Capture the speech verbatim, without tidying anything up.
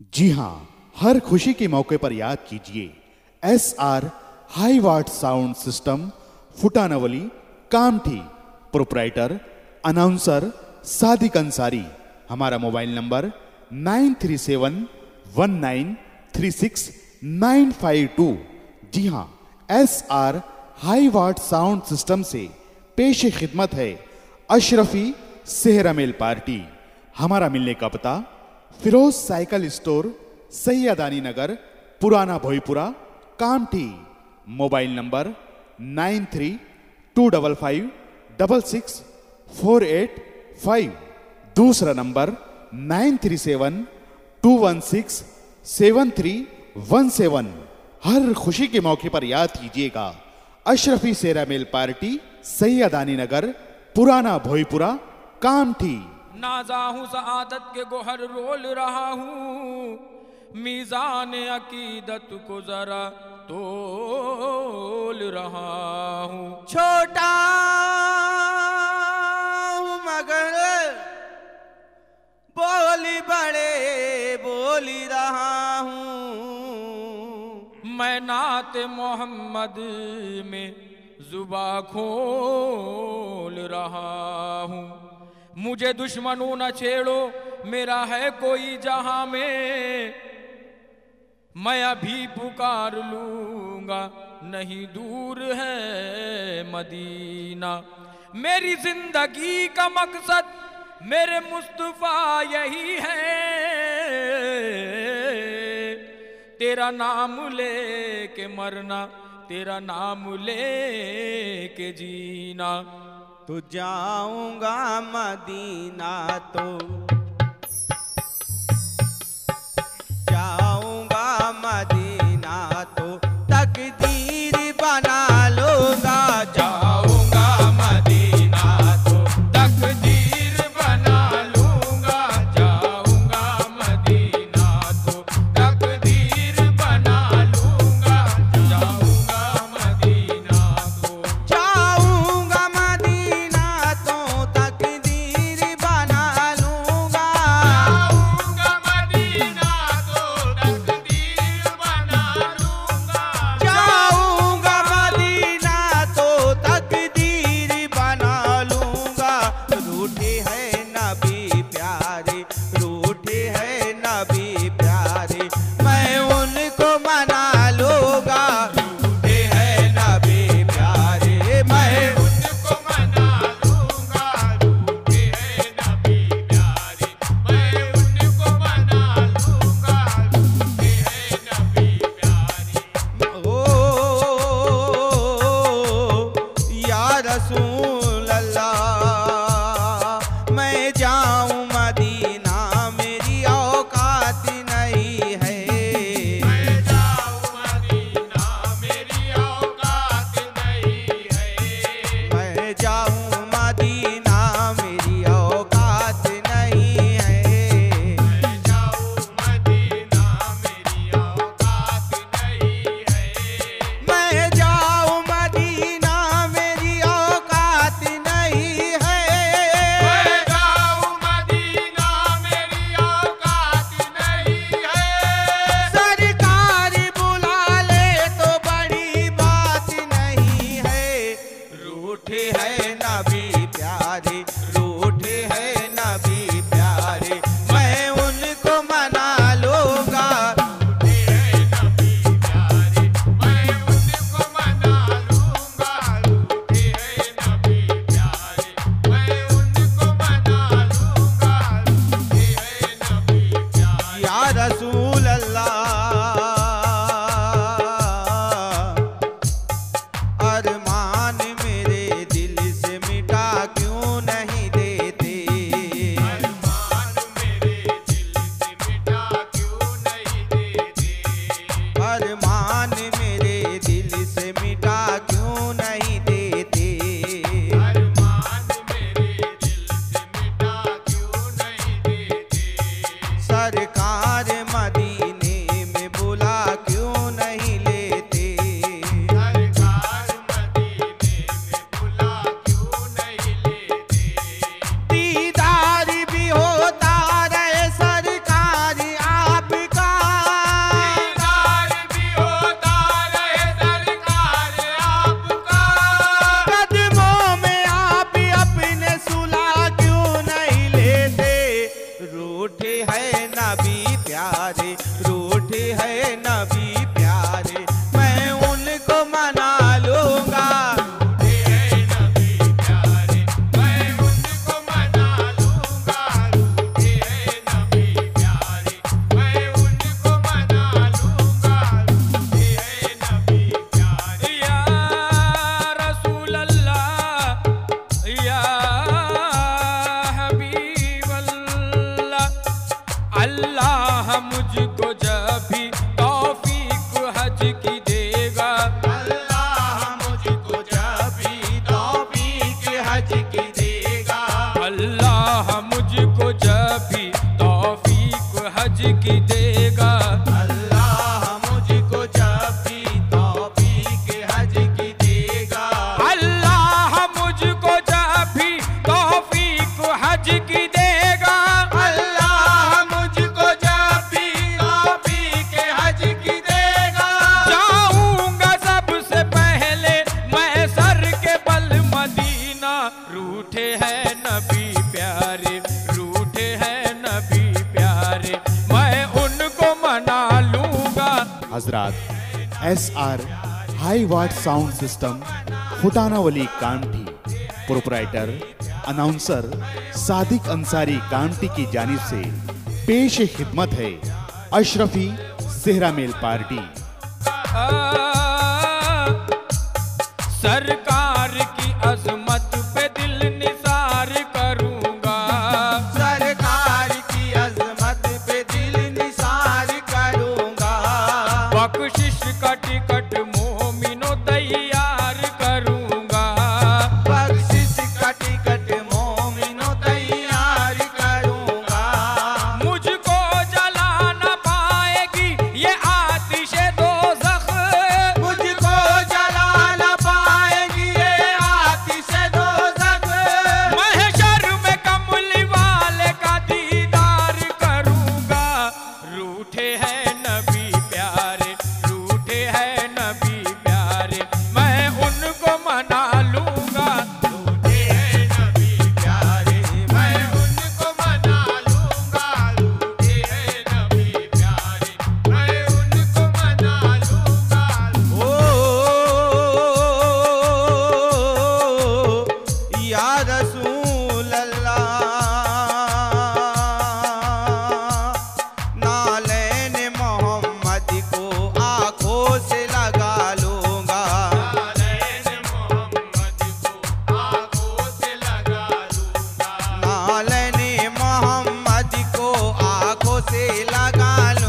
जी हाँ, हर खुशी के मौके पर याद कीजिए S R high watt sound system, Futanwali, Kamthi. Proprietor announcer Sadiq Ansari. हमारा mobile number nine three seven one nine three six nine five two. जी हाँ, S R high watt sound system से पेश खिदमत है अशरफी सेहरा मेल पार्टी। हमारा मिलने का पता फिरोज साइकिल स्टोर, सैयदानी नगर, पुराना Bhoipura, Kamthi. Mobile number nine three two double five double six four eight five. दूसरा number nine three seven two one six seven three one seven. हर खुशी के मौके पर याद कीजिएगा अशरफी सेहरा मेल पार्टी, सैयदानी नगर, पुराना भोईपुरा, कामठी। नाजा हूँ सआदत के गोहर रोल रहा हूँ, मीज़ान अकीदत को जरा तोल रहा हूँ। छोटा हूँ मगर बोली बड़े बोली रहा हूँ। मैं नात मोहम्मद में जुबा खोल रहा हूँ। मुझे दुश्मनों न छेड़ो, मेरा है कोई जहां में, मैं अभी पुकार लूंगा, नहीं दूर है मदीना। मेरी जिंदगी का मकसद मेरे मुस्तफा यही है, तेरा नाम लेके मरना, तेरा नाम लेके जीना। तो जाऊंगा मदीना तो जाऊंगा मदीना तो तकदीर बना लूंगा। जाऊंगा मदीना तो तकदीर बना लूंगा। जाऊंगा मदीना तो तकदीर बना लूंगा। जाऊंगा मदीना तो जाऊंगा मदीना तो तकदीर बना लूंगा। प्यारे, रूठे है नबी प्यारे, मैं उनको मना लूंगा। रूठे है नबी प्यारे, मैं उनको मना लूंगा। रूठे है नबी प्यारे, मैं उनको मना लूंगा। रूठे है नबी प्यारे। या रसूल अल्लाह या हबीब अल्लाह, अल्लाह मुझको जब भी तौफीक हज की देगा, अल्लाह मुझको जब भी तौफीक हज की देगा, अल्लाह मुझको जब भी तौफीक हज की देगा, अल्लाह मुझको जब भी तौफीक हज की देगा, अल्लाह मुझको जब भी तौफीक हज की देगा, अल्लाह मुझको जब भी तौफीक हज की देगा। जाऊंगा सबसे पहले मैं सर के बल मदीना, रूठे हैं नबी प्यारे, रूठे हैं नबी प्यारे, मैं उनको मना लूंगा। हजरात, S R high watt sound system Futanawali Kamthi, proprietor announcer Sadiq Ansari Kamthi की जानिब से पेश खिदमत है अशरफी सेहरा मेल पार्टी। आ, सरकार की अजमत पे दिल निसार करूंगा, सरकार की अजमत पे दिल निसार करूंगा, बख्शिश का टिकट मोमिनो तैयार करूंगा, बख्शिश का टिकट मोमिनो तैयार करूंगा, मुझको जला न पाएगी ये आतिशे दोज़ख, मुझको जला न पाएगी ये आतिशे दोज़ख, महशर में कमली वाले का दीदार करूंगा, रूठे हैं नबी प्यारे, रूठे हैं नबी प्यारे, मैं उनको मना लूंगा। रूठे हैं नबी प्यारे, मैं उनको मना लूंगा। रूठे हैं नबी प्यारे, मैं उनको मना लूंगा। ओ या रसूल अल्लाह, नालैन मोहम्मद को आंखों से लगा लूंगा। नालैन मोहम्मद को आंखों से लगा लूंगा। नालैन मोहम्मद को आंखों से लगा